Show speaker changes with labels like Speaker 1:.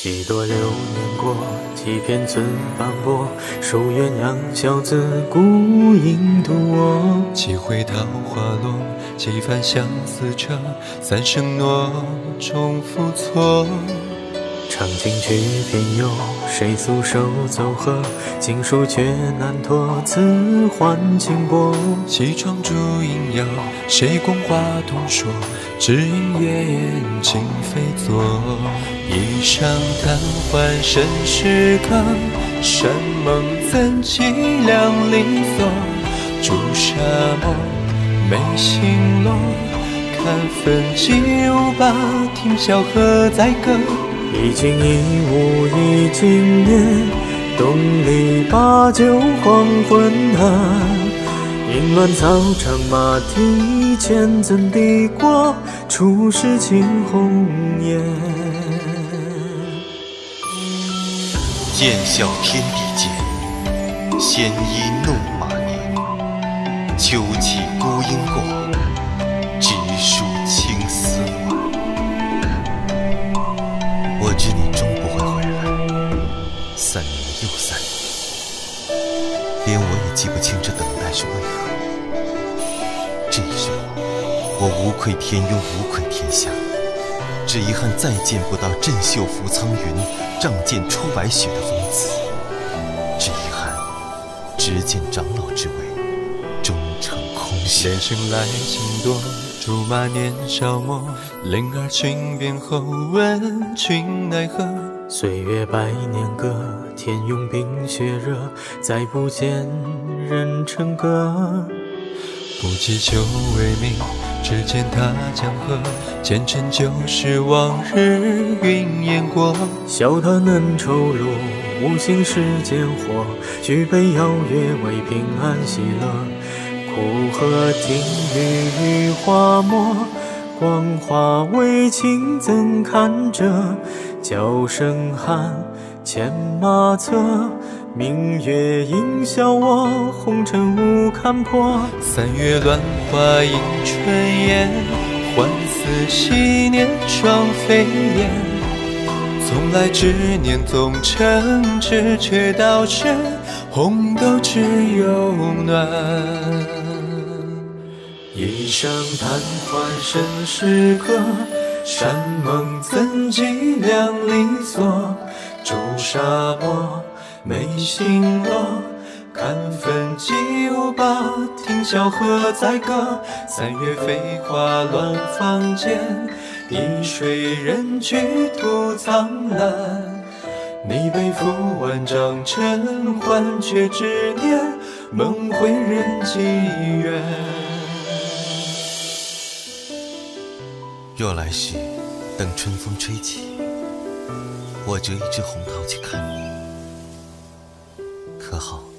Speaker 1: 几多流年过，几片寸斑驳。守鸳鸯小子，孤影独我。
Speaker 2: 几回桃花落，几番相思彻。三生诺，终复错。
Speaker 1: 唱尽曲偏有，谁诉手奏和？经书却难托，此换轻薄。
Speaker 2: 西窗烛影摇，谁共话同说？只因夜宴情非作。一觞贪欢甚是客，山盟怎凄凉离索？朱砂墨，眉心落。看分几无把，听笑何在歌？
Speaker 1: 一景一物一经年，东篱把酒黄昏暗。阴乱草场马蹄前，怎敌过初时惊鸿颜？
Speaker 3: 剑笑天地间，鲜衣怒马年。秋起孤鹰过，直树青丝晚。我知你终不会回来，3年又3年，连我也记不清这等待是为何。这一生，我无愧天庸，无愧天下，只遗憾再见不到振袖拂苍云，仗剑出白雪的风姿，只遗憾只见长老之位，终成空虚。
Speaker 2: 人生来情多，竹马年少末，灵儿裙边后，问君奈何？
Speaker 1: 岁月百年歌，天涌冰雪热，再不见人成歌。
Speaker 2: 不及酒未明，只见他江河，前尘旧事往日云烟过。
Speaker 1: 笑他能抽露，无心世间火，举杯邀月为平安喜乐。苦荷听雨雨花没，光华为情怎堪折？叫声寒，牵马策，明月映笑我，红尘无看破。
Speaker 2: 3月乱花映春烟，欢似昔年双飞燕。从来执念总成志，却道是红豆只有暖。
Speaker 1: 一觞贪欢甚是客，山盟怎计量离索？朱砂墨，眉心落。看分几无把，听笑何在歌？3月飞花乱芳间，一水人去徒苍兰。你背负万丈尘寰，却执念梦回人几远。
Speaker 3: 若来时等春风吹起，我折一枝红桃去看你，可好？